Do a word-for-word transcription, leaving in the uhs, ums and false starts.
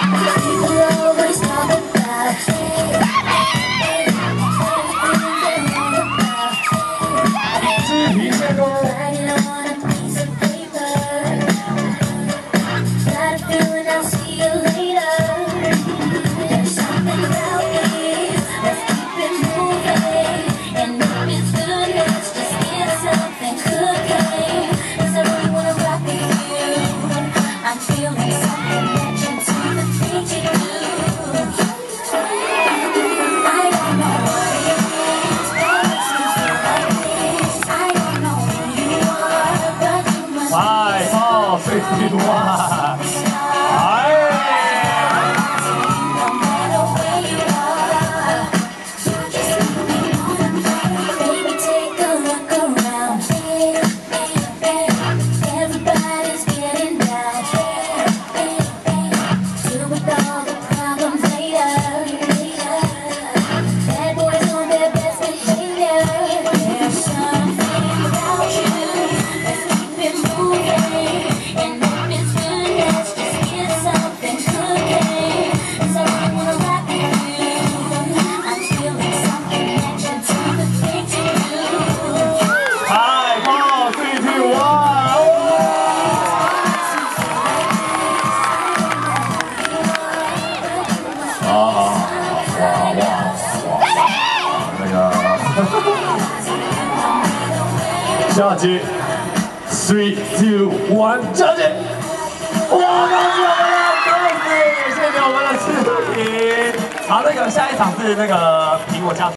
哇！哎！下集 ，three two one， 下集！哇，恭喜我们的鸽子，谢谢我们的视频。好，那个下一场是那个苹果加。